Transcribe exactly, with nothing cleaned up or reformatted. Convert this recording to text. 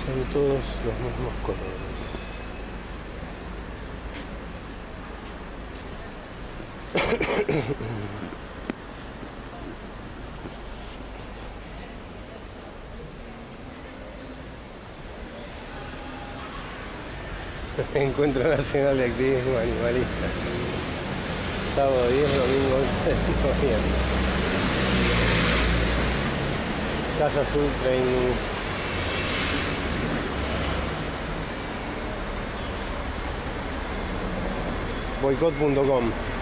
Son todos los mismos colores. Encuentro Nacional de Activismo Animalista. Sábado diez, domingo once de noviembre. Casa Azul Training. boicot punto com